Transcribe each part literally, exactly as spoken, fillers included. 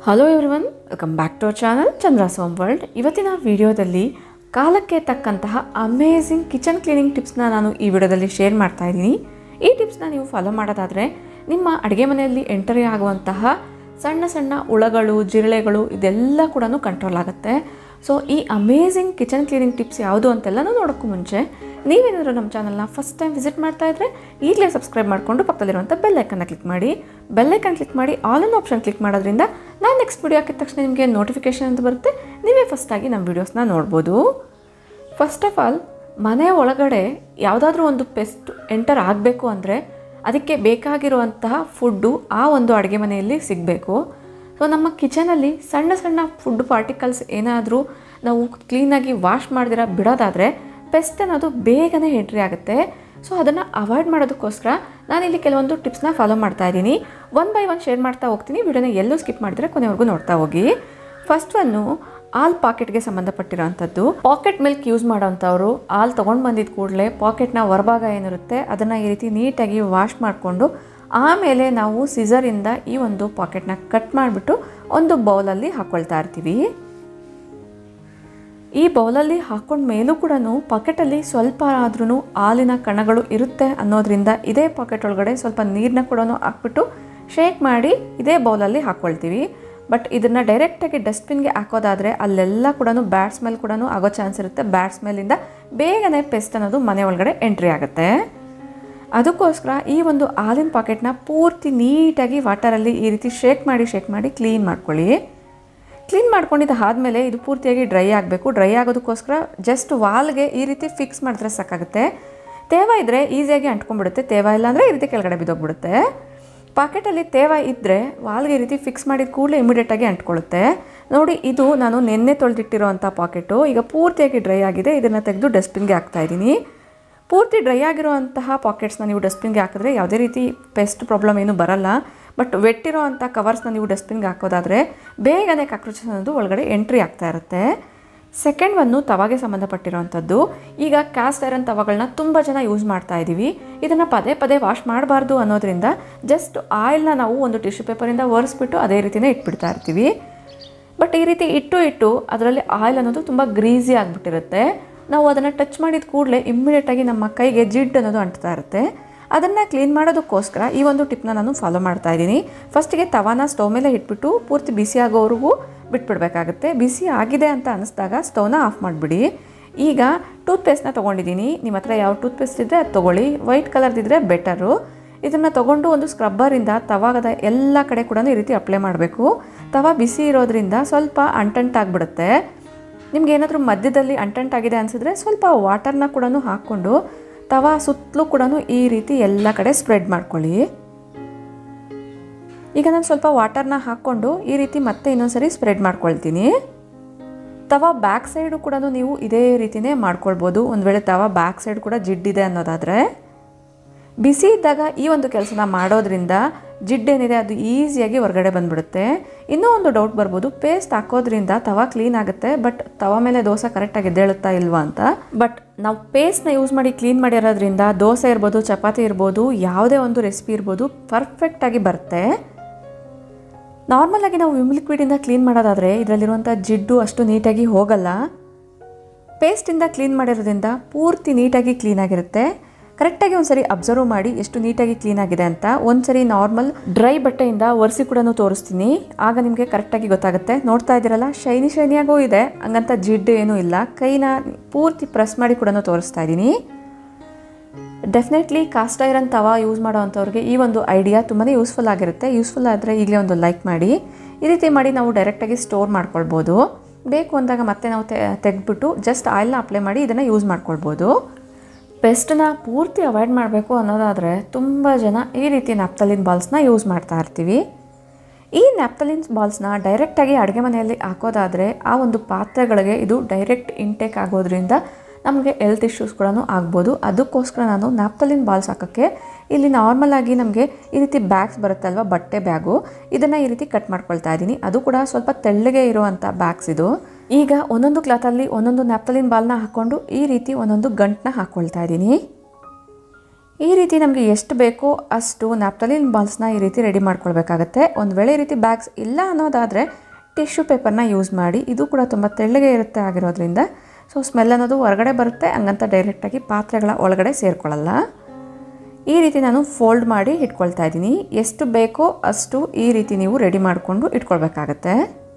Hello everyone, welcome back to our channel Chandra's home world. ಇವತ್ತಿನ ವಿಡಿಯೋದಲ್ಲಿ ಕಾಲಕ್ಕೆ ತಕ್ಕಂತಹ ಅಮೇಝಿಂಗ್ ಕಿಚನ್ ಕ್ಲೀನಿಂಗ್ ಟಿಪ್ಸ್ನ ನಾನು ಈ ವಿಡಿಯೋದಲ್ಲಿ ಶೇರ್ ಮಾಡ್ತಾ ಇದ್ದೀನಿ. ಈ ಟಿಪ್ಸ್ನ ನೀವು ಫಾಲೋ ಮಾಡೋದಾದರೆ ನಿಮ್ಮ ಅಡುಗೆ ಮನೆಯಲ್ಲಿ ಎಂಟರಿ ಆಗುವಂತಹ ಸಣ್ಣ ಸಣ್ಣ ಹುಳಗಳು, ಜಿರಳೆಗಳು ಇದೆಲ್ಲ ಕೂಡ ಕಂಟ್ರೋಲ್ ಆಗುತ್ತೆ. ಸೊ ಈ ಅಮೇಝಿಂಗ್ ಕಿಚನ್ ಕ್ಲೀನಿಂಗ್ ಟಿಪ್ಸ್ ಯಾವುದು ಅಂತೆಲ್ಲನೂ ನೋಡೋಕ್ಕೂ ಮುಂಚೆ ನೀವೇನಾದರೂ ನಮ್ಮ ಚಾನಲ್ನ ಫಸ್ಟ್ ಟೈಮ್ ವಿಸಿಟ್ ಮಾಡ್ತಾ ಇದ್ದರೆ ಈಗಲೇ ಸಬ್ಸ್ಕ್ರೈಬ್ ಮಾಡಿಕೊಂಡು ಪಕ್ಕದಲ್ಲಿರುವಂಥ ಬೆಲ್ ಐಕನ್ನ ಕ್ಲಿಕ್ ಮಾಡಿ. ಬೆಲ್ ಐಕನ್ ಕ್ಲಿಕ್ ಮಾಡಿ ಆಲ್ ಅನ್ ಆಪ್ಷನ್ ಕ್ಲಿಕ್ ಮಾಡೋದ್ರಿಂದ ನಾನು ನೆಕ್ಸ್ಟ್ ವಿಡಿಯೋ ಹಾಕಿದ ತಕ್ಷಣ ನಿಮಗೆ ನೋಟಿಫಿಕೇಷನ್ ಅಂತ ಬರುತ್ತೆ. ನೀವೇ ಫಸ್ಟಾಗಿ ನಮ್ಮ ವೀಡಿಯೋಸ್ನ ನೋಡ್ಬೋದು. ಫಸ್ಟ್ ಆಫ್ ಆಲ್, ಮನೆ ಒಳಗಡೆ ಯಾವುದಾದ್ರೂ ಒಂದು ಪೆಸ್ಟ್ ಎಂಟರ್ ಆಗಬೇಕು ಅಂದರೆ ಅದಕ್ಕೆ ಬೇಕಾಗಿರುವಂತಹ ಫುಡ್ಡು ಆ ಒಂದು ಅಡುಗೆ ಮನೆಯಲ್ಲಿ ಸಿಗಬೇಕು. ಸೊ ನಮ್ಮ ಕಿಚನಲ್ಲಿ ಸಣ್ಣ ಸಣ್ಣ ಫುಡ್ ಪಾರ್ಟಿಕಲ್ಸ್ ಏನಾದರೂ ನಾವು ಕ್ಲೀನಾಗಿ ವಾಶ್ ಮಾಡ್ದಿರ ಬಿಡೋದಾದರೆ ಪೆಸ್ಟ್ ಅನ್ನೋದು ಬೇಗನೆ ಎಂಟ್ರಿ ಆಗುತ್ತೆ. ಸೊ ಅದನ್ನು ಅವಾಯ್ಡ್ ಮಾಡೋದಕ್ಕೋಸ್ಕರ ನಾನಿಲ್ಲಿ ಕೆಲವೊಂದು ಟಿಪ್ಸ್ನ ಫಾಲೋ ಮಾಡ್ತಾ ಇದ್ದೀನಿ. ಒನ್ ಬೈ ಒನ್ ಶೇರ್ ಮಾಡ್ತಾ ಹೋಗ್ತೀನಿ. ವಿಡಿಯೋನ ಎಲ್ಲೂ ಸ್ಕಿಪ್ ಮಾಡಿದ್ರೆ ಕೊನೆವರೆಗೂ ನೋಡ್ತಾ ಹೋಗಿ. ಫಸ್ಟ್ ಒನ್ನು ಹಾಲ್ ಪಾಕೆಟ್ಗೆ ಸಂಬಂಧಪಟ್ಟಿರೋವಂಥದ್ದು. ಪಾಕೆಟ್ ಮಿಲ್ಕ್ ಯೂಸ್ ಮಾಡೋವಂಥವ್ರು ಹಾಲು ತೊಗೊಂಡು ಬಂದಿದ್ದ ಕೂಡಲೇ ಪಾಕೆಟ್ನ ಹೊರಭಾಗ ಏನಿರುತ್ತೆ ಅದನ್ನು ಈ ರೀತಿ ನೀಟಾಗಿ ವಾಶ್ ಮಾಡಿಕೊಂಡು ಆಮೇಲೆ ನಾವು ಸಿಸರಿಂದ ಈ ಒಂದು ಪಾಕೆಟ್ನ ಕಟ್ ಮಾಡಿಬಿಟ್ಟು ಒಂದು ಬೌಲಲ್ಲಿ ಹಾಕ್ಕೊಳ್ತಾ ಇರ್ತೀವಿ. ಈ ಬೌಲಲ್ಲಿ ಹಾಕ್ಕೊಂಡ ಮೇಲೂ ಕೂಡ ಪಾಕೆಟಲ್ಲಿ ಸ್ವಲ್ಪ ಆದ್ರೂ ಹಾಲಿನ ಕಣಗಳು ಇರುತ್ತೆ ಅನ್ನೋದ್ರಿಂದ ಇದೇ ಪಾಕೆಟ್ ಒಳಗಡೆ ಸ್ವಲ್ಪ ನೀರನ್ನ ಕೂಡ ಹಾಕ್ಬಿಟ್ಟು ಶೇಕ್ ಮಾಡಿ ಇದೇ ಬೌಲಲ್ಲಿ ಹಾಕ್ಕೊಳ್ತೀವಿ. ಬಟ್ ಇದನ್ನು ಡೈರೆಕ್ಟಾಗಿ ಡಸ್ಟ್ಬಿನ್ಗೆ ಹಾಕೋದಾದರೆ ಅಲ್ಲೆಲ್ಲ ಕೂಡ ಬ್ಯಾಡ್ ಸ್ಮೆಲ್ ಕೂಡ ಆಗೋ ಚಾನ್ಸ್ ಇರುತ್ತೆ. ಬ್ಯಾಡ್ ಸ್ಮೆಲ್ಲಿಂದ ಬೇಗನೆ ಪೆಸ್ಟ್ ಅನ್ನೋದು ಮನೆ ಒಳಗಡೆ ಎಂಟ್ರಿ ಆಗುತ್ತೆ. ಅದಕ್ಕೋಸ್ಕರ ಈ ಒಂದು ಹಾಲಿನ ಪಾಕೆಟ್ನ ಪೂರ್ತಿ ನೀಟಾಗಿ ವಾಟರಲ್ಲಿ ಈ ರೀತಿ ಶೇಕ್ ಮಾಡಿ ಶೇಕ್ ಮಾಡಿ ಕ್ಲೀನ್ ಮಾಡ್ಕೊಳ್ಳಿ. ಕ್ಲೀನ್ ಮಾಡ್ಕೊಂಡಿದ್ದು ಆದಮೇಲೆ ಇದು ಪೂರ್ತಿಯಾಗಿ ಡ್ರೈ ಆಗಬೇಕು. ಡ್ರೈ ಆಗೋದಕ್ಕೋಸ್ಕರ ಜಸ್ಟ್ ವಾಲ್ಗೆ ಈ ರೀತಿ ಫಿಕ್ಸ್ ಮಾಡಿದ್ರೆ ಸಾಕಾಗುತ್ತೆ. ತೇವ ಇದ್ದರೆ ಈಸಿಯಾಗಿ ಅಂಟ್ಕೊಂಡ್ಬಿಡುತ್ತೆ. ತೇವ ಇಲ್ಲ ಅಂದರೆ ಈ ರೀತಿ ಕೆಳಗಡೆ ಬಿದ್ದೋಗ್ಬಿಡುತ್ತೆ. ಪಾಕೆಟಲ್ಲಿ ತೇವ ಇದ್ದರೆ ವಾಲ್ಗೆ ಈ ರೀತಿ ಫಿಕ್ಸ್ ಮಾಡಿದ ಕೂಡಲೇ ಇಮಿಡಿಯೇಟಾಗಿ ಅಂಟ್ಕೊಳ್ಳುತ್ತೆ. ನೋಡಿ, ಇದು ನಾನು ನೆನ್ನೆ ತೊಳೆದಿಟ್ಟಿರೋ ಅಂಥ ಪಾಕೆಟು ಈಗ ಪೂರ್ತಿಯಾಗಿ ಡ್ರೈ ಆಗಿದೆ. ಇದನ್ನು ತೆಗೆದು ಡಸ್ಟ್ಬಿನ್ಗೆ ಹಾಕ್ತಾಯಿದ್ದೀನಿ. ಪೂರ್ತಿ ಡ್ರೈ ಆಗಿರೋವಂತಹ ಪಾಕೆಟ್ಸ್ನ ನೀವು ಡಸ್ಟ್ಬಿನ್ಗೆ ಹಾಕಿದ್ರೆ ಯಾವುದೇ ರೀತಿ ಪೆಸ್ಟ್ ಪ್ರಾಬ್ಲಮ್ ಏನೂ ಬರಲ್ಲ. ಬಟ್ ವೆಟ್ಟಿರೋ ಅಂಥ ಕವರ್ಸ್ನ ನೀವು ಡಸ್ಟ್ಬಿನ್ಗೆ ಹಾಕೋದಾದರೆ ಬೇಗನೆ ಕಾಕ್ರೋಚಸ್ ಅನ್ನೋದು ಒಳಗಡೆ ಎಂಟ್ರಿ ಆಗ್ತಾ ಇರುತ್ತೆ. ಸೆಕೆಂಡ್ ಒನ್ನು ತವಾಗೆ ಸಂಬಂಧಪಟ್ಟಿರೋವಂಥದ್ದು. ಈಗ ಕ್ಯಾಸ್ಟ್ ಐರನ್ ತವಾಗಳನ್ನ ತುಂಬ ಜನ ಯೂಸ್ ಮಾಡ್ತಾ ಇದ್ದೀವಿ. ಇದನ್ನು ಪದೇ ಪದೇ ವಾಶ್ ಮಾಡಬಾರ್ದು ಅನ್ನೋದ್ರಿಂದ ಜಸ್ಟ್ ಆಯಿಲ್ನ ನಾವು ಒಂದು ಟಿಶ್ಯೂ ಪೇಪರಿಂದ ಒರೆಸ್ಬಿಟ್ಟು ಅದೇ ರೀತಿಯೇ ಇಟ್ಬಿಡ್ತಾ ಇರ್ತೀವಿ. ಬಟ್ ಈ ರೀತಿ ಇಟ್ಟು ಇಟ್ಟು ಅದರಲ್ಲಿ ಆಯಿಲ್ ಅನ್ನೋದು ತುಂಬ ಗ್ರೀಸಿ ಆಗಿಬಿಟ್ಟಿರುತ್ತೆ. ನಾವು ಅದನ್ನು ಟಚ್ ಮಾಡಿದ ಕೂಡಲೇ ಇಮ್ಮಿಡಿಯೇಟಾಗಿ ನಮ್ಮ ಕೈಗೆ ಜಿಡ್ ಅನ್ನೋದು ಅಂಟ್ತಾ ಇರುತ್ತೆ. ಅದನ್ನು ಕ್ಲೀನ್ ಮಾಡೋದಕ್ಕೋಸ್ಕರ ಈ ಒಂದು ಟಿಪ್ನ ನಾನು ಫಾಲೋ ಮಾಡ್ತಾ ಇದ್ದೀನಿ. ಫಸ್ಟಿಗೆ ತವಾನ ಸ್ಟವ್ ಮೇಲೆ ಇಟ್ಬಿಟ್ಟು ಪೂರ್ತಿ ಬಿಸಿ ಆಗೋವರೆಗೂ ಬಿಟ್ಬಿಡ್ಬೇಕಾಗುತ್ತೆ. ಬಿಸಿ ಆಗಿದೆ ಅಂತ ಅನ್ನಿಸ್ದಾಗ ಸ್ಟವ್ನ ಆಫ್ ಮಾಡಿಬಿಡಿ. ಈಗ ಟೂತ್ ಪೇಸ್ಟ್ನ ತೊಗೊಂಡಿದ್ದೀನಿ. ನಿಮ್ಮ ಹತ್ರ ಯಾವ ಟೂತ್ ಪೇಸ್ಟ್ ಇದ್ದರೆ ಅದು ತೊಗೊಳ್ಳಿ. ವೈಟ್ ಕಲರ್ದಿದ್ದರೆ ಬೆಟರು. ಇದನ್ನು ತೊಗೊಂಡು ಒಂದು ಸ್ಕ್ರಬ್ಬರಿಂದ ತವಾಗದ ಎಲ್ಲ ಕಡೆ ಕೂಡ ಈ ರೀತಿ ಅಪ್ಲೈ ಮಾಡಬೇಕು. ತವಾ ಬಿಸಿ ಇರೋದ್ರಿಂದ ಸ್ವಲ್ಪ ಅಂಟಂಟಾಗ್ಬಿಡುತ್ತೆ. ನಿಮ್ಗೆ ಏನಾದರೂ ಮಧ್ಯದಲ್ಲಿ ಅಂಟಂಟಾಗಿದೆ ಅನಿಸಿದ್ರೆ ಸ್ವಲ್ಪ ವಾಟರ್ನ ಕೂಡ ಹಾಕ್ಕೊಂಡು ತವಾ ಸುತ್ತಲೂ ಕೂಡ ಈ ರೀತಿ ಎಲ್ಲ ಕಡೆ ಸ್ಪ್ರೆಡ್ ಮಾಡ್ಕೊಳ್ಳಿ. ಈಗ ನಾನು ಸ್ವಲ್ಪ ವಾಟರ್ನ ಹಾಕ್ಕೊಂಡು ಈ ರೀತಿ ಮತ್ತೆ ಇನ್ನೊಂದ್ಸರಿ ಸ್ಪ್ರೆಡ್ ಮಾಡ್ಕೊಳ್ತೀನಿ. ತವಾ ಬ್ಯಾಕ್ ಸೈಡು ಕೂಡ ನೀವು ಇದೇ ರೀತಿಯೇ ಮಾಡ್ಕೊಳ್ಬೋದು. ಒಂದು ವೇಳೆ ತವಾ ಬ್ಯಾಕ್ ಸೈಡ್ ಕೂಡ ಜಿಡ್ಡಿದೆ ಅನ್ನೋದಾದರೆ. ಬಿಸಿ ಇದ್ದಾಗ ಈ ಒಂದು ಕೆಲಸನ ಮಾಡೋದ್ರಿಂದ ಜಿಡ್ಡೇನಿದೆ ಅದು ಈಸಿಯಾಗಿ ಹೊರಗಡೆ ಬಂದುಬಿಡುತ್ತೆ. ಇನ್ನೂ ಒಂದು ಡೌಟ್ ಬರ್ಬೋದು, ಪೇಸ್ಟ್ ಹಾಕೋದ್ರಿಂದ ತವಾ ಕ್ಲೀನ್ ಆಗುತ್ತೆ, ಬಟ್ ತವಾ ಮೇಲೆ ದೋಸೆ ಕರೆಕ್ಟಾಗಿ ಎದ್ದೇಳುತ್ತಾ ಇಲ್ವಾ ಅಂತ. ಬಟ್ ನಾವು ಪೇಸ್ಟ್ನ ಯೂಸ್ ಮಾಡಿ ಕ್ಲೀನ್ ಮಾಡಿರೋದ್ರಿಂದ ದೋಸೆ ಇರ್ಬೋದು, ಚಪಾತಿ ಇರ್ಬೋದು, ಯಾವುದೇ ಒಂದು ರೆಸಿಪಿ ಇರ್ಬೋದು ಪರ್ಫೆಕ್ಟಾಗಿ ಬರುತ್ತೆ. ನಾರ್ಮಲಾಗಿ ನಾವು ವಿಮ್ ಲಿಕ್ವಿಡಿಂದ ಕ್ಲೀನ್ ಮಾಡೋದಾದರೆ ಇದರಲ್ಲಿರುವಂಥ ಜಿಡ್ಡು ಅಷ್ಟು ನೀಟಾಗಿ ಹೋಗಲ್ಲ. ಪೇಸ್ಟಿಂದ ಕ್ಲೀನ್ ಮಾಡಿರೋದ್ರಿಂದ ಪೂರ್ತಿ ನೀಟಾಗಿ ಕ್ಲೀನಾಗಿರುತ್ತೆ. ಕರೆಕ್ಟಾಗಿ ಒಂದು ಸರಿ ಅಬ್ಸರ್ವ್ ಮಾಡಿ ಎಷ್ಟು ನೀಟಾಗಿ ಕ್ಲೀನ್ ಆಗಿದೆ ಅಂತ. ಒಂದು ಸರಿ ನಾರ್ಮಲ್ ಡ್ರೈ ಬಟ್ಟೆಯಿಂದ ಒರೆಸಿ ಕೂಡ ತೋರಿಸ್ತೀನಿ, ಆಗ ನಿಮಗೆ ಕರೆಕ್ಟಾಗಿ ಗೊತ್ತಾಗುತ್ತೆ. ನೋಡ್ತಾ ಇದ್ದೀರಲ್ಲ, ಶೈನಿ ಶೈನಿಯಾಗೂ ಇದೆ, ಹಂಗಂತ ಜಿಡ್ಡು ಏನೂ ಇಲ್ಲ. ಕೈನ ಪೂರ್ತಿ ಪ್ರೆಸ್ ಮಾಡಿ ಕೂಡ ತೋರಿಸ್ತಾ ಇದ್ದೀನಿ. ಡೆಫಿನೆಟ್ಲಿ ಕಾಸ್ಟ್ ಐರನ್ ತವಾ ಯೂಸ್ ಮಾಡೋವಂಥವ್ರಿಗೆ ಈ ಒಂದು ಐಡಿಯಾ ತುಂಬಾ ಯೂಸ್ಫುಲ್ ಆಗಿರುತ್ತೆ. ಯೂಸ್ಫುಲ್ ಆದರೆ ಈಗಲೇ ಒಂದು ಲೈಕ್ ಮಾಡಿ. ಈ ರೀತಿ ಮಾಡಿ ನಾವು ಡೈರೆಕ್ಟಾಗಿ ಸ್ಟೋರ್ ಮಾಡ್ಕೊಳ್ಬೋದು. ಬೇಕು ಅಂದಾಗ ಮತ್ತೆ ನಾವು ತೆಗೆದ್ಬಿಟ್ಟು ಜಸ್ಟ್ ಆಯಿಲ್ನ ಅಪ್ಲೈ ಮಾಡಿ ಇದನ್ನು ಯೂಸ್ ಮಾಡ್ಕೊಳ್ಬೋದು. ಪೆಸ್ಟನ್ನ ಪೂರ್ತಿ ಅವಾಯ್ಡ್ ಮಾಡಬೇಕು ಅನ್ನೋದಾದರೆ ತುಂಬ ಜನ ಈ ರೀತಿ ನ್ಯಾಪ್ಥಲಿನ್ ಬಾಲ್ಸ್ನ ಯೂಸ್ ಮಾಡ್ತಾ ಇರ್ತೀವಿ. ಈ ನ್ಯಾಪ್ಥಲಿನ್ ಬಾಲ್ಸ್ನ ಡೈರೆಕ್ಟಾಗಿ ಅಡುಗೆ ಮನೆಯಲ್ಲಿ ಹಾಕೋದಾದರೆ ಆ ಒಂದು ಪಾತ್ರೆಗಳಿಗೆ ಇದು ಡೈರೆಕ್ಟ್ ಇಂಟೇಕ್ ಆಗೋದ್ರಿಂದ ನಮಗೆ ಹೆಲ್ತ್ ಇಶ್ಯೂಸ್ ಕೂಡ ಆಗ್ಬೋದು. ಅದಕ್ಕೋಸ್ಕರ ನಾನು ನ್ಯಾಪ್ಥಲಿನ್ ಬಾಲ್ಸ್ ಹಾಕೋಕ್ಕೆ ಇಲ್ಲಿ ನಾರ್ಮಲಾಗಿ ನಮಗೆ ಈ ರೀತಿ ಬ್ಯಾಗ್ಸ್ ಬರುತ್ತಲ್ವ, ಬಟ್ಟೆ ಬ್ಯಾಗು, ಇದನ್ನು ಈ ರೀತಿ ಕಟ್ ಮಾಡ್ಕೊಳ್ತಾ ಇದ್ದೀನಿ. ಅದು ಕೂಡ ಸ್ವಲ್ಪ ತೆಳ್ಳಗೆ ಇರುವಂಥ ಬ್ಯಾಗ್ಸ್ ಇದು. ಈಗ ಒಂದೊಂದು ಕ್ಲಾತಲ್ಲಿ ಒಂದೊಂದು ನ್ಯಾಪ್ಥಲಿನ್ ಬಾಲ್ನ ಹಾಕ್ಕೊಂಡು ಈ ರೀತಿ ಒಂದೊಂದು ಗಂಟನ್ನ ಹಾಕ್ಕೊಳ್ತಾ ಇದ್ದೀನಿ. ಈ ರೀತಿ ನಮಗೆ ಎಷ್ಟು ಬೇಕೋ ಅಷ್ಟು ನ್ಯಾಪ್ಥಲಿನ್ ಬಾಲ್ಸ್ನ ಈ ರೀತಿ ರೆಡಿ ಮಾಡ್ಕೊಳ್ಬೇಕಾಗತ್ತೆ. ಒಂದು ವೇಳೆ ಈ ರೀತಿ ಬ್ಯಾಗ್ಸ್ ಇಲ್ಲ ಅನ್ನೋದಾದರೆ ಟಿಶ್ಯೂ ಪೇಪರ್ನ ಯೂಸ್ ಮಾಡಿ. ಇದು ಕೂಡ ತುಂಬ ತೆಳ್ಳಗೆ ಇರುತ್ತೆ ಆಗಿರೋದ್ರಿಂದ ಸೊ ಸ್ಮೆಲ್ ಅನ್ನೋದು ಹೊರಗಡೆ ಬರುತ್ತೆ, ಹಂಗಂತ ಡೈರೆಕ್ಟಾಗಿ ಪಾತ್ರೆಗಳ ಒಳಗಡೆ ಸೇರಿಕೊಳ್ಳಲ್ಲ. ಈ ರೀತಿ ನಾನು ಫೋಲ್ಡ್ ಮಾಡಿ ಇಟ್ಕೊಳ್ತಾ ಇದ್ದೀನಿ. ಎಷ್ಟು ಬೇಕೋ ಅಷ್ಟು ಈ ರೀತಿ ನೀವು ರೆಡಿ ಮಾಡಿಕೊಂಡು ಇಟ್ಕೊಳ್ಬೇಕಾಗತ್ತೆ.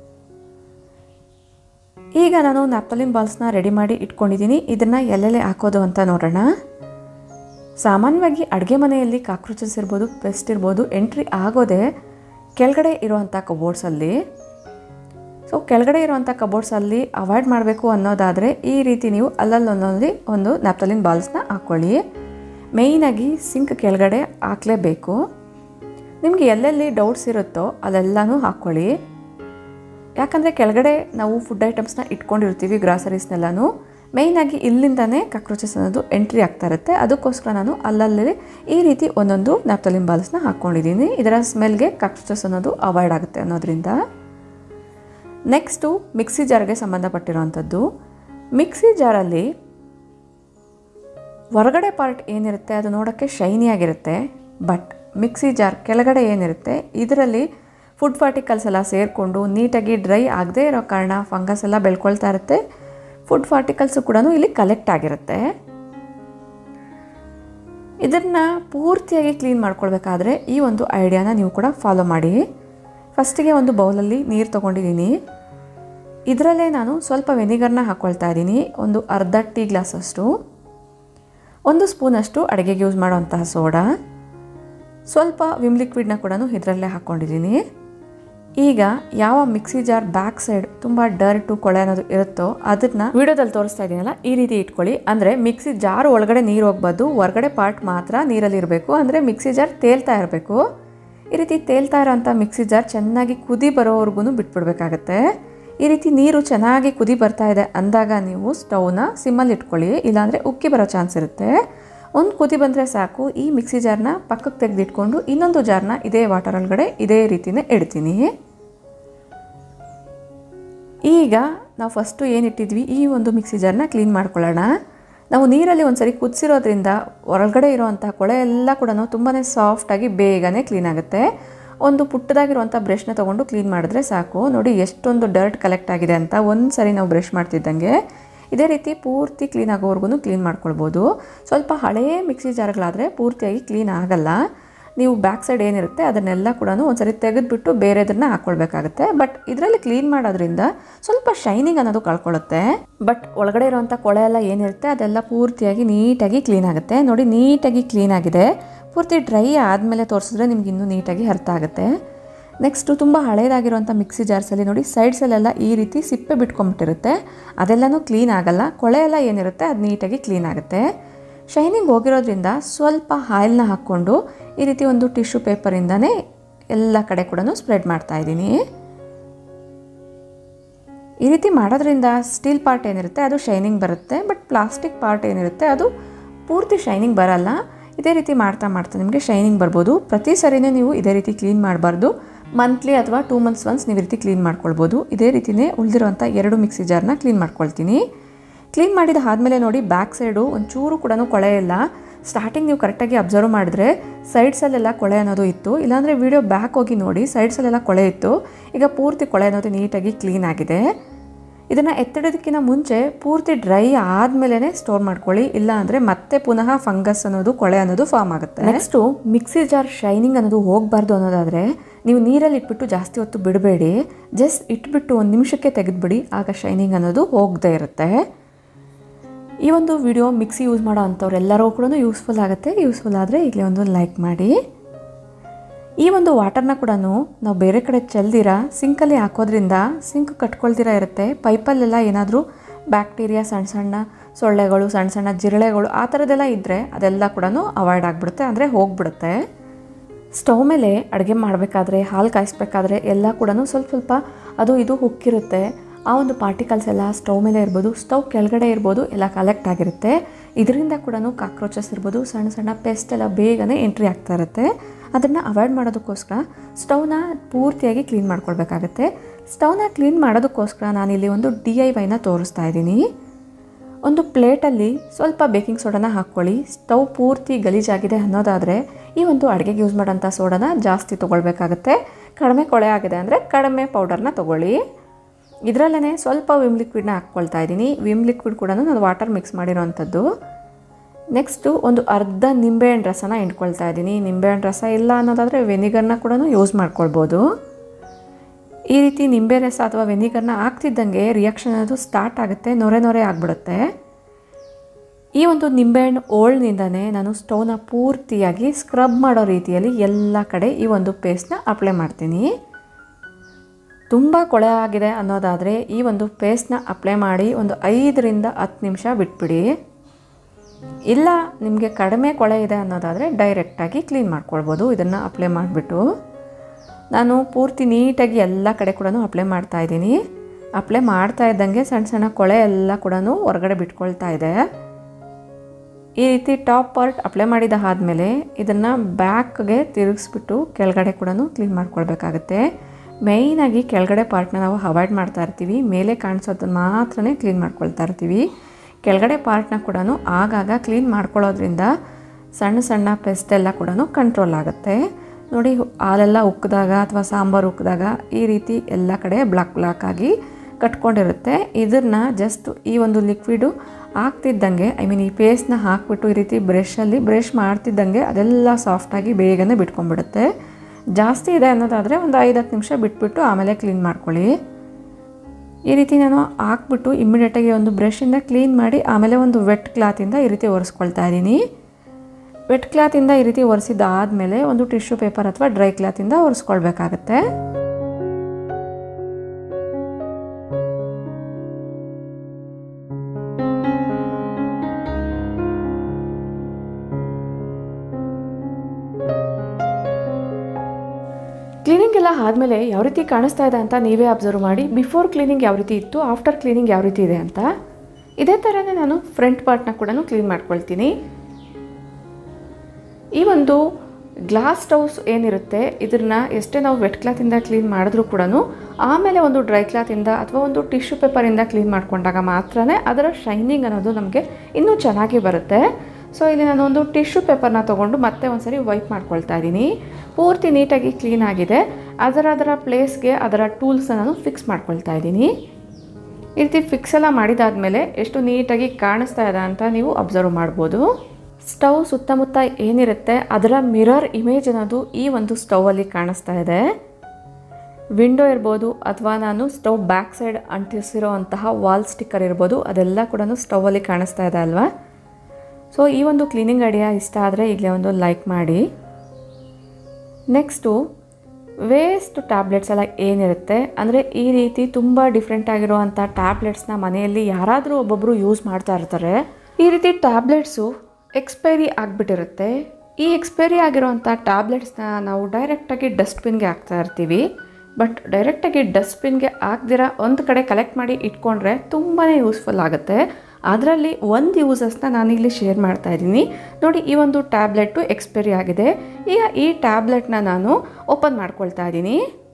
ಈಗ ನಾನು ನ್ಯಾಪ್ಥಲಿನ್ ಬಾಲ್ಸ್ನ ರೆಡಿ ಮಾಡಿ ಇಟ್ಕೊಂಡಿದ್ದೀನಿ. ಇದನ್ನು ಎಲ್ಲೆಲ್ಲಿ ಹಾಕೋದು ಅಂತ ನೋಡೋಣ. ಸಾಮಾನ್ಯವಾಗಿ ಅಡುಗೆ ಮನೆಯಲ್ಲಿ ಕಾಕ್ರೋಚಸ್ ಇರ್ಬೋದು, ಪೆಸ್ಟ್ ಇರ್ಬೋದು, ಎಂಟ್ರಿ ಆಗೋದೇ ಕೆಳಗಡೆ ಇರುವಂಥ ಕಬೋರ್ಡ್ಸಲ್ಲಿ. ಸೊ ಕೆಳಗಡೆ ಇರುವಂಥ ಕಬೋರ್ಡ್ಸಲ್ಲಿ ಅವಾಯ್ಡ್ ಮಾಡಬೇಕು ಅನ್ನೋದಾದರೆ ಈ ರೀತಿ ನೀವು ಅಲ್ಲಲ್ಲೊಂದೊಂದು ಒಂದು ನ್ಯಾಪ್ಥಲಿನ್ ಬಾಲ್ಸ್ನ ಹಾಕ್ಕೊಳ್ಳಿ. ಮೇಯ್ನಾಗಿ ಸಿಂಕ್ ಕೆಳಗಡೆ ಹಾಕಲೇಬೇಕು. ನಿಮಗೆ ಎಲ್ಲೆಲ್ಲಿ ಡೌಟ್ಸ್ ಇರುತ್ತೋ ಅಲ್ಲೆಲ್ಲನೂ ಹಾಕ್ಕೊಳ್ಳಿ. ಯಾಕಂದರೆ ಕೆಳಗಡೆ ನಾವು ಫುಡ್ ಐಟಮ್ಸ್ನ ಇಟ್ಕೊಂಡಿರ್ತೀವಿ, ಗ್ರಾಸರೀಸ್ನೆಲ್ಲನೂ. ಮೇಯ್ನಾಗಿ ಇಲ್ಲಿಂದನೇ ಕಾಕ್ರೋಚಸ್ ಅನ್ನೋದು ಎಂಟ್ರಿ ಆಗ್ತಾ ಇರುತ್ತೆ. ಅದಕ್ಕೋಸ್ಕರ ನಾನು ಅಲ್ಲಲ್ಲಿ ಈ ರೀತಿ ಒಂದೊಂದು ನ್ಯಾಪ್ಥಲಿನ್ ಬಾಲ್ಸ್ನ ಹಾಕ್ಕೊಂಡಿದ್ದೀನಿ. ಇದರ ಸ್ಮೆಲ್ಗೆ ಕಾಕ್ರೋಚಸ್ ಅನ್ನೋದು ಅವಾಯ್ಡ್ ಆಗುತ್ತೆ ಅನ್ನೋದ್ರಿಂದ. ನೆಕ್ಸ್ಟು ಮಿಕ್ಸಿ ಜಾರ್ಗೆ ಸಂಬಂಧಪಟ್ಟಿರೋವಂಥದ್ದು. ಮಿಕ್ಸಿ ಜಾರಲ್ಲಿ ಹೊರಗಡೆ ಪಾರ್ಟ್ ಏನಿರುತ್ತೆ ಅದು ನೋಡೋಕ್ಕೆ ಶೈನಿಯಾಗಿರುತ್ತೆ. ಬಟ್ ಮಿಕ್ಸಿ ಜಾರ್ ಕೆಳಗಡೆ ಏನಿರುತ್ತೆ ಇದರಲ್ಲಿ ಫುಡ್ ಪಾರ್ಟಿಕಲ್ಸ್ ಎಲ್ಲ ಸೇರಿಕೊಂಡು ನೀಟಾಗಿ ಡ್ರೈ ಆಗದೇ ಇರೋ ಕಾರಣ ಫಂಗಸ್ ಎಲ್ಲ ಬೆಳ್ಕೊಳ್ತಾ ಇರುತ್ತೆ. ಫುಡ್ ಪಾರ್ಟಿಕಲ್ಸು ಕೂಡ ಇಲ್ಲಿ ಕಲೆಕ್ಟ್ ಆಗಿರುತ್ತೆ. ಇದನ್ನು ಪೂರ್ತಿಯಾಗಿ ಕ್ಲೀನ್ ಮಾಡ್ಕೊಳ್ಬೇಕಾದ್ರೆ ಈ ಒಂದು ಐಡಿಯಾನ ನೀವು ಕೂಡ ಫಾಲೋ ಮಾಡಿ. ಫಸ್ಟಿಗೆ ಒಂದು ಬೌಲಲ್ಲಿ ನೀರು ತೊಗೊಂಡಿದ್ದೀನಿ. ಇದರಲ್ಲೇ ನಾನು ಸ್ವಲ್ಪ ವೆನಿಗರ್ನ ಹಾಕ್ಕೊಳ್ತಾ ಇದ್ದೀನಿ. ಒಂದು ಅರ್ಧ ಟೀ ಗ್ಲಾಸಷ್ಟು, ಒಂದು ಸ್ಪೂನಷ್ಟು ಅಡುಗೆಗೆ ಯೂಸ್ ಮಾಡೋವಂತಹ ಸೋಡಾ, ಸ್ವಲ್ಪ ವಿಮ್ ಲಿಕ್ವಿಡ್ನ ಕೂಡ ಇದರಲ್ಲೇ ಹಾಕ್ಕೊಂಡಿದ್ದೀನಿ. ಈಗ ಯಾವ ಮಿಕ್ಸಿ ಜಾರ್ ಬ್ಯಾಕ್ ಸೈಡ್ ತುಂಬ ಡರ್ಟು ಕೊಳೆ ಅನ್ನೋದು ಇರುತ್ತೋ ಅದನ್ನು ವಿಡಿಯೋದಲ್ಲಿ ತೋರಿಸ್ತಾ ಇದ್ದೀನಲ್ಲ ಈ ರೀತಿ ಇಟ್ಕೊಳ್ಳಿ. ಅಂದರೆ ಮಿಕ್ಸಿ ಜಾರ್ ಒಳಗಡೆ ನೀರು ಹೋಗ್ಬಾರ್ದು, ಹೊರಗಡೆ ಪಾರ್ಟ್ ಮಾತ್ರ ನೀರಲ್ಲಿ ಇರಬೇಕು. ಅಂದರೆ ಮಿಕ್ಸಿ ಜಾರ್ ತೇಲ್ತಾ ಇರಬೇಕು. ಈ ರೀತಿ ತೇಲ್ತಾ ಇರೋಂಥ ಮಿಕ್ಸಿ ಜಾರ್ ಚೆನ್ನಾಗಿ ಕುದಿ ಬರೋವರೆಗೂ ಬಿಟ್ಬಿಡ್ಬೇಕಾಗತ್ತೆ. ಈ ರೀತಿ ನೀರು ಚೆನ್ನಾಗಿ ಕುದಿ ಬರ್ತಾ ಇದೆ ಅಂದಾಗ ನೀವು ಸ್ಟವ್ನ ಸಿಮ್ಮಲ್ಲಿ ಇಟ್ಕೊಳ್ಳಿ, ಇಲ್ಲಾಂದರೆ ಉಕ್ಕಿ ಬರೋ ಚಾನ್ಸ್ ಇರುತ್ತೆ. ಒಂದು ಕುದಿ ಬಂದರೆ ಸಾಕು. ಈ ಮಿಕ್ಸಿ ಜಾರ್ನ ಪಕ್ಕಕ್ಕೆ ತೆಗೆದಿಟ್ಕೊಂಡು ಇನ್ನೊಂದು ಜಾರ್ನ ಇದೇ ವಾಟರ್ ಒಳಗಡೆ ಇದೇ ರೀತಿನೇ ಇಡ್ತೀನಿ. ಈಗ ನಾವು ಫಸ್ಟು ಏನಿಟ್ಟಿದ್ವಿ ಈ ಒಂದು ಮಿಕ್ಸಿ ಜಾರ್ನ ಕ್ಲೀನ್ ಮಾಡ್ಕೊಳ್ಳೋಣ. ನಾವು ನೀರಲ್ಲಿ ಒಂದು ಸರಿ ಕುದಿಸಿರೋದ್ರಿಂದ ಹೊರಗಡೆ ಇರೋವಂಥ ಕೊಳೆ ಎಲ್ಲ ಕೂಡ ತುಂಬಾ ಸಾಫ್ಟಾಗಿ ಬೇಗನೆ ಕ್ಲೀನ್ ಆಗುತ್ತೆ. ಒಂದು ಪುಟ್ಟದಾಗಿರುವಂಥ ಬ್ರಷ್ನ ತೊಗೊಂಡು ಕ್ಲೀನ್ ಮಾಡಿದ್ರೆ ಸಾಕು. ನೋಡಿ ಎಷ್ಟೊಂದು ಡರ್ಟ್ ಕಲೆಕ್ಟ್ ಆಗಿದೆ ಅಂತ. ಒಂದು ಸರಿ ನಾವು ಬ್ರಷ್ ಮಾಡ್ತಿದ್ದಂಗೆ ಇದೇ ರೀತಿ ಪೂರ್ತಿ ಕ್ಲೀನ್ ಆಗೋವರೆಗೂ ಕ್ಲೀನ್ ಮಾಡ್ಕೊಳ್ಬೋದು. ಸ್ವಲ್ಪ ಹಳೆಯ ಮಿಕ್ಸಿ ಜಾರ್ಗಳಾದರೆ ಪೂರ್ತಿಯಾಗಿ ಕ್ಲೀನ್ ಆಗಲ್ಲ. ನೀವು ಬ್ಯಾಕ್ ಸೈಡ್ ಏನಿರುತ್ತೆ ಅದನ್ನೆಲ್ಲ ಕೂಡ ಒಂದು ಸರಿ ತೆಗೆದುಬಿಟ್ಟು ಬೇರೆದನ್ನು ಹಾಕ್ಕೊಳ್ಬೇಕಾಗುತ್ತೆ. ಬಟ್ ಇದರಲ್ಲಿ ಕ್ಲೀನ್ ಮಾಡೋದ್ರಿಂದ ಸ್ವಲ್ಪ ಶೈನಿಂಗ್ ಅನ್ನೋದು ಕಳ್ಕೊಳ್ಳುತ್ತೆ. ಬಟ್ ಒಳಗಡೆ ಇರೋವಂಥ ಕೊಳೆ ಎಲ್ಲ ಏನಿರುತ್ತೆ ಅದೆಲ್ಲ ಪೂರ್ತಿಯಾಗಿ ನೀಟಾಗಿ ಕ್ಲೀನ್ ಆಗುತ್ತೆ. ನೋಡಿ ನೀಟಾಗಿ ಕ್ಲೀನ್ ಆಗಿದೆ. ಪೂರ್ತಿ ಡ್ರೈ ಆದಮೇಲೆ ತೋರಿಸಿದ್ರೆ ನಿಮ್ಗೆ ಇನ್ನೂ ನೀಟಾಗಿ ಅರ್ಥ ಆಗುತ್ತೆ. ನೆಕ್ಸ್ಟು ತುಂಬ ಹಳೇದಾಗಿರುವಂಥ ಮಿಕ್ಸಿ ಜಾರ್ಸಲ್ಲಿ ನೋಡಿ ಸೈಡ್ಸಲ್ಲೆಲ್ಲ ಈ ರೀತಿ ಸಿಪ್ಪೆ ಬಿಟ್ಕೊಂಡ್ಬಿಟ್ಟಿರುತ್ತೆ. ಅದೆಲ್ಲನೂ ಕ್ಲೀನ್ ಆಗಲ್ಲ. ಕೊಳೆ ಎಲ್ಲ ಏನಿರುತ್ತೆ ಅದು ನೀಟಾಗಿ ಕ್ಲೀನ್ ಆಗುತ್ತೆ. ಶೈನಿಂಗ್ ಹೋಗಿರೋದ್ರಿಂದ ಸ್ವಲ್ಪ ಆಯಿಲ್ನ ಹಾಕ್ಕೊಂಡು ಈ ರೀತಿ ಒಂದು ಟಿಶ್ಯೂ ಪೇಪರಿಂದನೇ ಎಲ್ಲ ಕಡೆ ಕೂಡ ಸ್ಪ್ರೆಡ್ ಮಾಡ್ತಾಯಿದ್ದೀನಿ. ಈ ರೀತಿ ಮಾಡೋದ್ರಿಂದ ಸ್ಟೀಲ್ ಪಾರ್ಟ್ ಏನಿರುತ್ತೆ ಅದು ಶೈನಿಂಗ್ ಬರುತ್ತೆ. ಬಟ್ ಪ್ಲಾಸ್ಟಿಕ್ ಪಾರ್ಟ್ ಏನಿರುತ್ತೆ ಅದು ಪೂರ್ತಿ ಶೈನಿಂಗ್ ಬರಲ್ಲ. ಇದೇ ರೀತಿ ಮಾಡ್ತಾ ಮಾಡ್ತಾ ನಿಮಗೆ ಶೈನಿಂಗ್ ಬರ್ಬೋದು. ಪ್ರತಿ ಸರಿನೇ ನೀವು ಇದೇ ರೀತಿ ಕ್ಲೀನ್ ಮಾಡಬಾರ್ದು. ಮಂತ್ಲಿ ಅಥವಾ ಟೂ ಮಂತ್ಸ್ ಒನ್ಸ್ ನೀವು ರೀತಿ ಕ್ಲೀನ್ ಮಾಡ್ಕೊಳ್ಬೋದು. ಇದೇ ರೀತಿಯೇ ಉಳಿದಿರೋಂಥ ಎರಡು ಮಿಕ್ಸಿ ಜಾರ್ನ ಕ್ಲೀನ್ ಮಾಡ್ಕೊಳ್ತೀನಿ. ಕ್ಲೀನ್ ಮಾಡಿದ ಆದಮೇಲೆ ನೋಡಿ ಬ್ಯಾಕ್ ಸೈಡು ಒಂಚೂರು ಕೂಡ ಕೊಳೆ ಇಲ್ಲ. ಸ್ಟಾರ್ಟಿಂಗ್ ನೀವು ಕರೆಕ್ಟಾಗಿ ಅಬ್ಸರ್ವ್ ಮಾಡಿದ್ರೆ ಸೈಡ್ಸಲ್ಲೆಲ್ಲ ಕೊಳೆ ಅನ್ನೋದು ಇತ್ತು. ಇಲ್ಲಾಂದರೆ ವಿಡಿಯೋ ಬ್ಯಾಕ್ ಹೋಗಿ ನೋಡಿ ಸೈಡ್ಸಲ್ಲೆಲ್ಲ ಕೊಳೆ ಇತ್ತು. ಈಗ ಪೂರ್ತಿ ಕೊಳೆ ಅನ್ನೋದು ನೀಟಾಗಿ ಕ್ಲೀನ್ ಆಗಿದೆ. ಇದನ್ನು ಎತ್ತಿಡೋದಕ್ಕಿಂತ ಮುಂಚೆ ಪೂರ್ತಿ ಡ್ರೈ ಆದಮೇಲೆ ಸ್ಟೋರ್ ಮಾಡ್ಕೊಳ್ಳಿ. ಇಲ್ಲ ಅಂದರೆ ಮತ್ತೆ ಪುನಃ ಫಂಗಸ್ ಅನ್ನೋದು ಕೊಳೆ ಅನ್ನೋದು ಫಾರ್ಮ್ ಆಗುತ್ತೆ. ನೆಕ್ಸ್ಟು ಮಿಕ್ಸಿ ಜಾರ್ ಶೈನಿಂಗ್ ಅನ್ನೋದು ಹೋಗಬಾರ್ದು ಅನ್ನೋದಾದರೆ ನೀವು ನೀರಲ್ಲಿ ಇಟ್ಬಿಟ್ಟು ಜಾಸ್ತಿ ಹೊತ್ತು ಬಿಡಬೇಡಿ. ಜಸ್ಟ್ ಇಟ್ಬಿಟ್ಟು ಒಂದು ನಿಮಿಷಕ್ಕೆ ತೆಗೆದುಬಿಡಿ. ಆಗ ಶೈನಿಂಗ್ ಅನ್ನೋದು ಹೋಗದೇ ಇರುತ್ತೆ. ಈ ಒಂದು ವಿಡಿಯೋ ಮಿಕ್ಸಿ ಯೂಸ್ ಮಾಡೋ ಅಂಥವ್ರೆಲ್ಲರೂ ಕೂಡ ಯೂಸ್ಫುಲ್ ಆಗುತ್ತೆ. ಯೂಸ್ಫುಲ್ ಆದರೆ ಈಗಲೇ ಒಂದು ಲೈಕ್ ಮಾಡಿ. ಈ ಒಂದು ವಾಟರ್ನ ಕೂಡ ನಾವು ಬೇರೆ ಕಡೆ ಚೆಲ್ದಿರ ಸಿಂಕಲ್ಲಿ ಹಾಕೋದ್ರಿಂದ ಸಿಂಕ್ ಕಟ್ಕೊಳ್ದಿರ ಇರುತ್ತೆ. ಪೈಪಲ್ಲೆಲ್ಲ ಏನಾದರೂ ಬ್ಯಾಕ್ಟೀರಿಯಾ, ಸಣ್ಣ ಸಣ್ಣ ಸೊಳ್ಳೆಗಳು, ಸಣ್ಣ ಸಣ್ಣ ಜಿರಳೆಗಳು ಆ ಥರದ್ದೆಲ್ಲ ಇದ್ದರೆ ಅದೆಲ್ಲ ಕೂಡ ಅವಾಯ್ಡ್ ಆಗಿಬಿಡುತ್ತೆ, ಅಂದರೆ ಹೋಗಿಬಿಡುತ್ತೆ. ಸ್ಟವ್ ಮೇಲೆ ಅಡುಗೆ ಮಾಡಬೇಕಾದ್ರೆ, ಹಾಲು ಕಾಯಿಸ್ಬೇಕಾದ್ರೆ ಎಲ್ಲ ಕೂಡ ಸ್ವಲ್ಪ ಸ್ವಲ್ಪ ಅದು ಇದು ಉಕ್ಕಿರುತ್ತೆ. ಆ ಒಂದು ಪಾರ್ಟಿಕಲ್ಸ್ ಎಲ್ಲ ಸ್ಟವ್ ಮೇಲೆ ಇರ್ಬೋದು, ಸ್ಟವ್ ಕೆಳಗಡೆ ಇರ್ಬೋದು, ಎಲ್ಲ ಕಲೆಕ್ಟ್ ಆಗಿರುತ್ತೆ. ಇದರಿಂದ ಕೂಡ ಕಾಕ್ರೋಚಸ್ ಇರ್ಬೋದು, ಸಣ್ಣ ಸಣ್ಣ ಪೆಸ್ಟ್ ಎಲ್ಲ ಬೇಗನೆ ಎಂಟ್ರಿ ಆಗ್ತಾ ಇರುತ್ತೆ. ಅದನ್ನು ಅವಾಯ್ಡ್ ಮಾಡೋದಕ್ಕೋಸ್ಕರ ಸ್ಟವ್ನ ಪೂರ್ತಿಯಾಗಿ ಕ್ಲೀನ್ ಮಾಡ್ಕೊಳ್ಬೇಕಾಗತ್ತೆ. ಸ್ಟವ್ನ ಕ್ಲೀನ್ ಮಾಡೋದಕ್ಕೋಸ್ಕರ ನಾನಿಲ್ಲಿ ಒಂದು ಡಿ ಐ ವೈನ ತೋರಿಸ್ತಾ ಇದ್ದೀನಿ. ಒಂದು ಪ್ಲೇಟಲ್ಲಿ ಸ್ವಲ್ಪ ಬೇಕಿಂಗ್ ಸೋಡಾನ ಹಾಕ್ಕೊಳ್ಳಿ. ಸ್ಟವ್ ಪೂರ್ತಿ ಗಲೀಜಾಗಿದೆ ಅನ್ನೋದಾದರೆ ಈ ಒಂದು ಅಡುಗೆಗೆ ಯೂಸ್ ಮಾಡೋಂಥ ಸೋಡಾನ ಜಾಸ್ತಿ ತೊಗೊಳ್ಬೇಕಾಗತ್ತೆ. ಕಡಿಮೆ ಕೊಳೆ ಆಗಿದೆ ಅಂದರೆ ಕಡಿಮೆ ಪೌಡರ್ನ ತೊಗೊಳ್ಳಿ. ಇದರಲ್ಲೇ ಸ್ವಲ್ಪ ವಿಮ್ ಲಿಕ್ವಿಡ್ನ ಹಾಕ್ಕೊಳ್ತಾ ಇದ್ದೀನಿ. ವಿಮ್ ಲಿಕ್ವಿಡ್ ಕೂಡ ನಾನು ವಾಟರ್ ಮಿಕ್ಸ್ ಮಾಡಿರೋವಂಥದ್ದು. ನೆಕ್ಸ್ಟು ಒಂದು ಅರ್ಧ ನಿಂಬೆಹಣ್ಣು ರಸನ ಹಿಂಡ್ಕೊಳ್ತಾ ಇದ್ದೀನಿ. ನಿಂಬೆಹಣ್ಣು ರಸ ಇಲ್ಲ ಅನ್ನೋದಾದರೆ ವೆನಿಗರ್ನ ಕೂಡ ಯೂಸ್ ಮಾಡ್ಕೊಳ್ಬೋದು. ಈ ರೀತಿ ನಿಂಬೆ ರಸ ಅಥವಾ ವೆನಿಗರ್ನ ಹಾಕ್ತಿದ್ದಂಗೆ ರಿಯಾಕ್ಷನ್ ಅದು ಸ್ಟಾರ್ಟ್ ಆಗುತ್ತೆ, ನೊರೆ ನೊರೆ ಆಗಿಬಿಡುತ್ತೆ. ಈ ಒಂದು ನಿಂಬೆಹಣ್ಣು ಓಲ್ನಿಂದನೇ ನಾನು ಸ್ಟವ್ನ ಪೂರ್ತಿಯಾಗಿ ಸ್ಕ್ರಬ್ ಮಾಡೋ ರೀತಿಯಲ್ಲಿ ಎಲ್ಲ ಕಡೆ ಈ ಒಂದು ಪೇಸ್ಟ್ನ ಅಪ್ಲೈ ಮಾಡ್ತೀನಿ. ತುಂಬ ಕೊಳೆ ಆಗಿದೆ ಅನ್ನೋದಾದರೆ ಈ ಒಂದು ಪೇಸ್ಟ್ನ ಅಪ್ಲೈ ಮಾಡಿ ಒಂದು ಐದರಿಂದ ಹತ್ತು ನಿಮಿಷ ಬಿಟ್ಬಿಡಿ. ಇಲ್ಲ ನಿಮಗೆ ಕಡಿಮೆ ಕೊಳೆ ಇದೆ ಅನ್ನೋದಾದರೆ ಡೈರೆಕ್ಟಾಗಿ ಕ್ಲೀನ್ ಮಾಡ್ಕೊಳ್ಬೋದು. ಇದನ್ನು ಅಪ್ಲೈ ಮಾಡಿಬಿಟ್ಟು ನಾನು ಪೂರ್ತಿ ನೀಟಾಗಿ ಎಲ್ಲ ಕಡೆ ಕೂಡ ಅಪ್ಲೈ ಮಾಡ್ತಾಯಿದ್ದೀನಿ. ಅಪ್ಲೈ ಮಾಡ್ತಾ ಇದ್ದಂಗೆ ಸಣ್ಣ ಸಣ್ಣ ಕೊಳೆ ಎಲ್ಲ ಕೂಡ ಹೊರಗಡೆ ಬಿಟ್ಕೊಳ್ತಾ ಇದೆ. ಈ ರೀತಿ ಟಾಪ್ ಪಾರ್ಟ್ ಅಪ್ಲೈ ಮಾಡಿದ ಆದಮೇಲೆ ಇದನ್ನು ಬ್ಯಾಕ್ಗೆ ತಿರುಗಿಸ್ಬಿಟ್ಟು ಕೆಳಗಡೆ ಕೂಡ ಕ್ಲೀನ್ ಮಾಡ್ಕೊಳ್ಬೇಕಾಗತ್ತೆ. ಮೇಯ್ನಾಗಿ ಕೆಳಗಡೆ ಪಾರ್ಟ್ನ ನಾವು ಅವಾಯ್ಡ್ ಮಾಡ್ತಾ ಇರ್ತೀವಿ, ಮೇಲೆ ಕಾಣಿಸೋದನ್ನು ಮಾತ್ರನೇ ಕ್ಲೀನ್ ಮಾಡ್ಕೊಳ್ತಾ ಇರ್ತೀವಿ. ಕೆಳಗಡೆ ಪಾರ್ಟ್ನ ಕೂಡ ಆಗಾಗ ಕ್ಲೀನ್ ಮಾಡ್ಕೊಳ್ಳೋದ್ರಿಂದ ಸಣ್ಣ ಸಣ್ಣ ಪೆಸ್ಟ್ ಎಲ್ಲ ಕೂಡ ಕಂಟ್ರೋಲ್ ಆಗುತ್ತೆ. ನೋಡಿ, ಹಾಲೆಲ್ಲ ಉಕ್ಕಿದಾಗ ಅಥವಾ ಸಾಂಬಾರು ಉಕ್ಕಿದಾಗ ಈ ರೀತಿ ಎಲ್ಲ ಕಡೆ ಬ್ಲಾಕ್ ಬ್ಲಾಕ್ ಆಗಿ ಕಟ್ಕೊಂಡಿರುತ್ತೆ. ಇದನ್ನು ಜಸ್ಟ್ ಈ ಒಂದು ಲಿಕ್ವಿಡು ಹಾಕ್ತಿದ್ದಂಗೆ ಐ ಮೀನ್ ಈ ಪೇಸ್ಟ್ನ ಹಾಕ್ಬಿಟ್ಟು ಈ ರೀತಿ ಬ್ರಷಲ್ಲಿ ಬ್ರಷ್ ಮಾಡ್ತಿದ್ದಂಗೆ ಅದೆಲ್ಲ ಸಾಫ್ಟಾಗಿ ಬೇಗನೆ ಬಿಟ್ಕೊಂಡ್ಬಿಡುತ್ತೆ. ಜಾಸ್ತಿ ಇದೆ ಅನ್ನೋದಾದರೆ ಒಂದು ಐದು ಹತ್ತು ನಿಮಿಷ ಬಿಟ್ಬಿಟ್ಟು ಆಮೇಲೆ ಕ್ಲೀನ್ ಮಾಡ್ಕೊಳ್ಳಿ. ಈ ರೀತಿ ನಾನು ಹಾಕ್ಬಿಟ್ಟು ಇಮ್ಮಿಡಿಯೇಟಾಗಿ ಒಂದು ಬ್ರಷಿಂದ ಕ್ಲೀನ್ ಮಾಡಿ ಆಮೇಲೆ ಒಂದು ವೆಟ್ ಕ್ಲಾತಿಂದ ಈ ರೀತಿ ಒರೆಸ್ಕೊಳ್ತಾ ಇದ್ದೀನಿ. ವೆಟ್ ಕ್ಲಾತಿಂದ ಈ ರೀತಿ ಒರೆಸಿದಾದಮೇಲೆ ಒಂದು ಟಿಶ್ಯೂ ಪೇಪರ್ ಅಥವಾ ಡ್ರೈ ಕ್ಲಾತಿಂದ ಒರೆಸ್ಕೊಳ್ಬೇಕಾಗತ್ತೆ. ಕ್ಲೀನಿಂಗ್ ಎಲ್ಲ ಆದಮೇಲೆ ಯಾವ ರೀತಿ ಕಾಣಿಸ್ತಾ ಇದೆ ಅಂತ ನೀವೇ ಅಬ್ಸರ್ವ್ ಮಾಡಿ. ಬಿಫೋರ್ ಕ್ಲೀನಿಂಗ್ ಯಾವ ರೀತಿ ಇತ್ತು, ಆಫ್ಟರ್ ಕ್ಲೀನಿಂಗ್ ಯಾವ ರೀತಿ ಇದೆ ಅಂತ. ಇದೇ ಥರನೇ ನಾನು ಫ್ರಂಟ್ ಪಾರ್ಟ್ನ ಕೂಡ ಕ್ಲೀನ್ ಮಾಡ್ಕೊಳ್ತೀನಿ. ಈ ಒಂದು ಗ್ಲಾಸ್ ಸ್ಟವ್ಸ್ ಏನಿರುತ್ತೆ ಇದನ್ನು ಎಷ್ಟೇ ನಾವು ವೆಟ್ ಕ್ಲಾತಿಂದ ಕ್ಲೀನ್ ಮಾಡಿದ್ರೂ ಕೂಡ ಆಮೇಲೆ ಒಂದು ಡ್ರೈ ಕ್ಲಾತಿಂದ ಅಥವಾ ಒಂದು ಟಿಶ್ಯೂ ಪೇಪರಿಂದ ಕ್ಲೀನ್ ಮಾಡ್ಕೊಂಡಾಗ ಮಾತ್ರ ಅದರ ಶೈನಿಂಗ್ ಅನ್ನೋದು ನಮಗೆ ಇನ್ನೂ ಚೆನ್ನಾಗಿ ಬರುತ್ತೆ. ಸೊ ಇಲ್ಲಿ ನಾನು ಒಂದು ಟಿಶ್ಯೂ ಪೇಪರ್ನ ತೊಗೊಂಡು ಮತ್ತೆ ಒಂದು ಸರಿ ವೈಪ್ ಮಾಡ್ಕೊಳ್ತಾ ಇದ್ದೀನಿ. ಪೂರ್ತಿ ನೀಟಾಗಿ ಕ್ಲೀನ್ ಆಗಿದೆ. ಅದರ ಅದರ ಪ್ಲೇಸ್ಗೆ ಅದರ ಟೂಲ್ಸ್ನ ನಾನು ಫಿಕ್ಸ್ ಮಾಡ್ಕೊಳ್ತಾ ಇದ್ದೀನಿ. ಈ ರೀತಿ ಫಿಕ್ಸ್ ಎಲ್ಲ ಮಾಡಿದಾದಮೇಲೆ ಎಷ್ಟು ನೀಟಾಗಿ ಕಾಣಿಸ್ತಾ ಇದೆ ಅಂತ ನೀವು ಅಬ್ಸರ್ವ್ ಮಾಡ್ಬೋದು. ಸ್ಟವ್ ಸುತ್ತಮುತ್ತ ಏನಿರುತ್ತೆ ಅದರ ಮಿರರ್ ಇಮೇಜ್ ಅನ್ನೋದು ಈ ಒಂದು ಸ್ಟವಲ್ಲಿ ಕಾಣಿಸ್ತಾ ಇದೆ. ವಿಂಡೋ ಇರ್ಬೋದು ಅಥವಾ ನಾನು ಸ್ಟವ್ ಬ್ಯಾಕ್ ಸೈಡ್ ಅಂಟಿಸಿರೋ ಅಂತಹ ವಾಲ್ ಸ್ಟಿಕ್ಕರ್ ಇರ್ಬೋದು, ಅದೆಲ್ಲ ಕೂಡ ಸ್ಟವಲ್ಲಿ ಕಾಣಿಸ್ತಾ ಇದೆ ಅಲ್ವಾ. ಸೊ ಈ ಒಂದು ಕ್ಲೀನಿಂಗ್ ಐಡಿಯಾ ಇಷ್ಟ ಆದರೆ ಈಗಲೇ ಒಂದು ಲೈಕ್ ಮಾಡಿ. ನೆಕ್ಸ್ಟು ವೇಸ್ಟ್ ಟ್ಯಾಬ್ಲೆಟ್ಸ್ ಎಲ್ಲ ಏನಿರುತ್ತೆ ಅಂದರೆ ಈ ರೀತಿ ತುಂಬ ಡಿಫ್ರೆಂಟ್ ಆಗಿರುವಂಥ ಟ್ಯಾಬ್ಲೆಟ್ಸ್ನ ಮನೆಯಲ್ಲಿ ಯಾರಾದರೂ ಒಬ್ಬೊಬ್ಬರು ಯೂಸ್ ಮಾಡ್ತಾ ಇರ್ತಾರೆ. ಈ ರೀತಿ ಟ್ಯಾಬ್ಲೆಟ್ಸು ಎಕ್ಸ್ಪೈರಿ ಆಗಿಬಿಟ್ಟಿರುತ್ತೆ. ಈ ಎಕ್ಸ್ಪೈರಿ ಆಗಿರೋವಂಥ ಟ್ಯಾಬ್ಲೆಟ್ಸ್ನ ನಾವು ಡೈರೆಕ್ಟಾಗಿ ಡಸ್ಟ್ಬಿನ್ಗೆ ಹಾಕ್ತಾ ಇರ್ತೀವಿ. ಬಟ್ ಡೈರೆಕ್ಟಾಗಿ ಡಸ್ಟ್ಬಿನ್ಗೆ ಹಾಕ್ದಿರ ಒಂದು ಕಡೆ ಕಲೆಕ್ಟ್ ಮಾಡಿ ಇಟ್ಕೊಂಡ್ರೆ ತುಂಬಾ ಯೂಸ್ಫುಲ್ ಆಗುತ್ತೆ. ಅದರಲ್ಲಿ ಒಂದು ಯೂಸಸ್ನ ನಾನಿಲ್ಲಿ ಶೇರ್ ಮಾಡ್ತಾ ಇದ್ದೀನಿ. ನೋಡಿ, ಈ ಒಂದು ಟ್ಯಾಬ್ಲೆಟು ಎಕ್ಸ್ಪೈರಿ ಆಗಿದೆ. ಈಗ ಈ ಟ್ಯಾಬ್ಲೆಟ್ನ ನಾನು ಓಪನ್ ಮಾಡ್ಕೊಳ್ತಾ ಇದ್ದೀನಿ.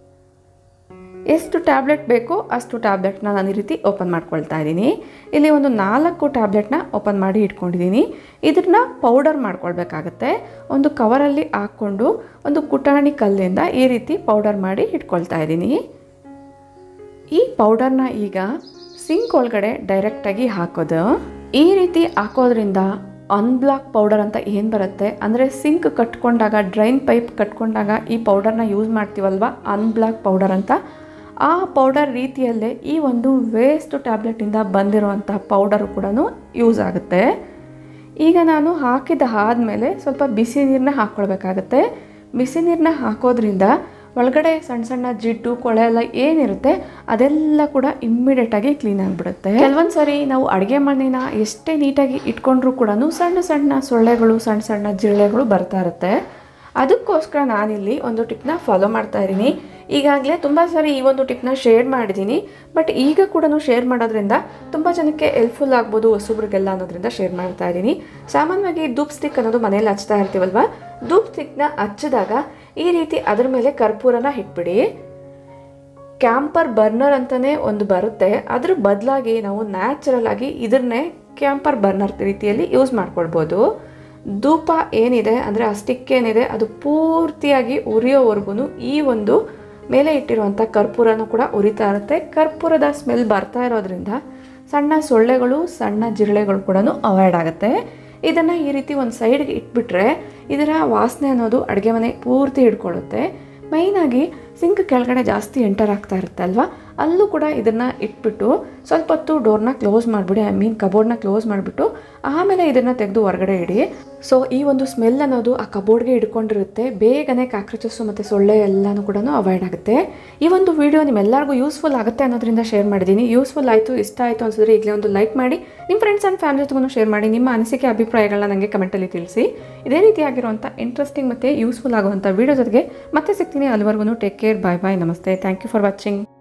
ಎಷ್ಟು ಟ್ಯಾಬ್ಲೆಟ್ ಬೇಕೋ ಅಷ್ಟು ಟ್ಯಾಬ್ಲೆಟ್ನ ನಾನು ಈ ರೀತಿ ಓಪನ್ ಮಾಡ್ಕೊಳ್ತಾ ಇದ್ದೀನಿ. ಇಲ್ಲಿ ಒಂದು ನಾಲ್ಕು ಟ್ಯಾಬ್ಲೆಟ್ನ ಓಪನ್ ಮಾಡಿ ಇಟ್ಕೊಂಡಿದ್ದೀನಿ. ಇದನ್ನು ಪೌಡರ್ ಮಾಡ್ಕೊಳ್ಬೇಕಾಗತ್ತೆ. ಒಂದು ಕವರಲ್ಲಿ ಹಾಕ್ಕೊಂಡು ಒಂದು ಕುಟಾಣಿ ಕಲ್ಲಿಂದ ಈ ರೀತಿ ಪೌಡರ್ ಮಾಡಿ ಇಟ್ಕೊಳ್ತಾ ಇದ್ದೀನಿ. ಈ ಪೌಡರ್ನ ಈಗ ಸಿಂಕ್ ಒಳಗಡೆ ಡೈರೆಕ್ಟಾಗಿ ಹಾಕೋದು. ಈ ರೀತಿ ಹಾಕೋದ್ರಿಂದ ಅನ್ಬ್ಲಾಕ್ ಪೌಡರ್ ಅಂತ ಏನು ಬರುತ್ತೆ ಅಂದರೆ ಸಿಂಕ್ ಕಟ್ಕೊಂಡಾಗ ಡ್ರೈನ್ ಪೈಪ್ ಕಟ್ಕೊಂಡಾಗ ಈ ಪೌಡರ್ನ ಯೂಸ್ ಮಾಡ್ತೀವಲ್ವ, ಅನ್ಬ್ಲಾಕ್ ಪೌಡರ್ ಅಂತ. ಆ ಪೌಡರ್ ರೀತಿಯಲ್ಲೇ ಈ ಒಂದು ವೇಸ್ಟ್ ಟ್ಯಾಬ್ಲೆಟಿಂದ ಬಂದಿರುವಂಥ ಪೌಡರು ಕೂಡ ಯೂಸ್ ಆಗುತ್ತೆ. ಈಗ ನಾನು ಹಾಕಿದ ಆದಮೇಲೆ ಸ್ವಲ್ಪ ಬಿಸಿ ನೀರನ್ನ ಹಾಕ್ಕೊಳ್ಬೇಕಾಗತ್ತೆ. ಬಿಸಿ ನೀರನ್ನ ಹಾಕೋದ್ರಿಂದ ಒಳಗಡೆ ಸಣ್ಣ ಸಣ್ಣ ಜಿಡ್ಡು ಕೊಳೆ ಎಲ್ಲ ಏನಿರುತ್ತೆ ಅದೆಲ್ಲ ಕೂಡ ಇಮ್ಮಿಡಿಯೇಟಾಗಿ ಕ್ಲೀನ್ ಆಗಿಬಿಡುತ್ತೆ. ಕೆಲವೊಂದು ಸರಿ ನಾವು ಅಡುಗೆ ಮನೆನ ಎಷ್ಟೇ ನೀಟಾಗಿ ಇಟ್ಕೊಂಡ್ರೂ ಕೂಡ ಸಣ್ಣ ಸಣ್ಣ ಸೊಳ್ಳೆಗಳು ಸಣ್ಣ ಸಣ್ಣ ಜಿರಳೆಗಳು ಬರ್ತಾ ಇರುತ್ತೆ. ಅದಕ್ಕೋಸ್ಕರ ನಾನಿಲ್ಲಿ ಒಂದು ಟಿಪ್ನ ಫಾಲೋ ಮಾಡ್ತಾ ಇದ್ದೀನಿ. ಈಗಾಗಲೇ ತುಂಬ ಸಾರಿ ಈ ಒಂದು ಟಿಪ್ನ ಶೇರ್ ಮಾಡಿದ್ದೀನಿ. ಬಟ್ ಈಗ ಕೂಡ ಶೇರ್ ಮಾಡೋದ್ರಿಂದ ತುಂಬ ಜನಕ್ಕೆ ಹೆಲ್ಪ್ಫುಲ್ ಆಗ್ಬೋದು ಹೊಸಬ್ರಿಗೆಲ್ಲ ಅನ್ನೋದ್ರಿಂದ ಶೇರ್ ಮಾಡ್ತಾ ಇದ್ದೀನಿ. ಸಾಮಾನ್ಯವಾಗಿ ಧೂಪ್ ಸ್ಟಿಕ್ ಅನ್ನೋದು ಮನೇಲಿ ಹಚ್ತಾ ಇರ್ತೀವಲ್ವ, ಧೂಪ್ ಸ್ಟಿಕ್ನ ಹಚ್ಚಿದಾಗ ಈ ರೀತಿ ಅದ್ರ ಮೇಲೆ ಕರ್ಪೂರನ ಇಟ್ಬಿಡಿ. ಕ್ಯಾಂಪರ್ ಬರ್ನರ್ ಅಂತಲೇ ಒಂದು ಬರುತ್ತೆ, ಅದ್ರ ಬದಲಾಗಿ ನಾವು ನ್ಯಾಚುರಲ್ ಆಗಿ ಇದನ್ನೇ ಕ್ಯಾಂಪರ್ ಬರ್ನರ್ ರೀತಿಯಲ್ಲಿ ಯೂಸ್ ಮಾಡ್ಕೊಳ್ಬೋದು. ಧೂಪ ಏನಿದೆ ಅಂದರೆ ಆ ಸ್ಟಿಕ್ ಏನಿದೆ ಅದು ಪೂರ್ತಿಯಾಗಿ ಉರಿಯೋವರೆಗೂ ಈ ಒಂದು ಮೇಲೆ ಇಟ್ಟಿರುವಂಥ ಕರ್ಪೂರನೂ ಕೂಡ ಉರಿತಾ ಇರುತ್ತೆ. ಕರ್ಪೂರದ ಸ್ಮೆಲ್ ಬರ್ತಾ ಇರೋದ್ರಿಂದ ಸಣ್ಣ ಸೊಳ್ಳೆಗಳು ಸಣ್ಣ ಜಿರಳೆಗಳು ಕೂಡ ಅವಾಯ್ಡ್ ಆಗುತ್ತೆ. ಇದನ್ನು ಈ ರೀತಿ ಒಂದು ಸೈಡ್ಗೆ ಇಟ್ಬಿಟ್ರೆ ಇದರ ವಾಸನೆ ಅನ್ನೋದು ಅಡುಗೆ ಮನೆ ಪೂರ್ತಿ ಹಿಡ್ಕೊಳ್ಳುತ್ತೆ. ಮೈನಾಗಿ ಸಿಂಕ್ ಕೆಳಗಡೆ ಜಾಸ್ತಿ ಎಂಟರ್ ಆಗ್ತಾ ಇರುತ್ತೆ ಅಲ್ವಾ, ಅಲ್ಲೂ ಕೂಡ ಇದನ್ನು ಇಟ್ಬಿಟ್ಟು ಸ್ವಲ್ಪ ಹೊತ್ತು ಡೋರ್ನ ಕ್ಲೋಸ್ ಮಾಡಿಬಿಡಿ, ಐ ಮೀನ್ ಕಬೋರ್ಡ್ನ ಕ್ಲೋಸ್ ಮಾಡಿಬಿಟ್ಟು ಆಮೇಲೆ ಇದನ್ನು ತೆಗೆದು ಹೊರಗಡೆ ಇಡಿ. ಸೊ ಈ ಒಂದು ಸ್ಮೆಲ್ ಅನ್ನೋದು ಆ ಕಬೋರ್ಡ್ಗೆ ಹಿಡ್ಕೊಂಡಿರುತ್ತೆ, ಬೇಗನೆ ಕಾಕ್ರೋಚಸ್ಸು ಮತ್ತು ಸೊಳ್ಳೆ ಎಲ್ಲನೂ ಕೂಡ ಅವಾಯ್ಡ್ ಆಗುತ್ತೆ. ಈ ಒಂದು ವಿಡಿಯೋ ನಿಮ್ಮೆಲ್ಲರಿಗೂ ಯೂಸ್ಫುಲ್ ಆಗುತ್ತೆ ಅನ್ನೋದ್ರಿಂದ ಶೇರ್ ಮಾಡಿದ್ದೀನಿ. ಯೂಸ್ಫುಲ್ ಆಯಿತು, ಇಷ್ಟ ಆಯಿತು ಅನ್ಸಿದ್ರೆ ಈಗಲೇ ಒಂದು ಲೈಕ್ ಮಾಡಿ, ನಿಮ್ಮ ಫ್ರೆಂಡ್ಸ್ ಆ್ಯಂಡ್ ಫ್ಯಾಮಿಲಿ ಜೊತೆಗೂ ಶೇರ್ ಮಾಡಿ. ನಿಮ್ಮ ಅನಿಸಿಕೆ ಅಭಿಪ್ರಾಯಗಳನ್ನ ನನಗೆ ಕಮೆಂಟಲ್ಲಿ ತಿಳಿಸಿ. ಇದೇ ರೀತಿಯಾಗಿರುವಂಥ ಇಂಟ್ರೆಸ್ಟಿಂಗ್ ಮತ್ತು ಯೂಸ್ಫುಲ್ ಆಗುವಂಥ ವಿಡಿಯೋ ಜೊತೆಗೆ ಮತ್ತೆ ಸಿಗ್ತೀನಿ. ಅಲ್ಲಿವರೆಗೂ ಟೇಕ್ ಕೇರ್, ಬಾಯ್ ಬಾಯ್, ನಮಸ್ತೆ, ಥ್ಯಾಂಕ್ ಯು ಫಾರ್ ವಾಚಿಂಗ್.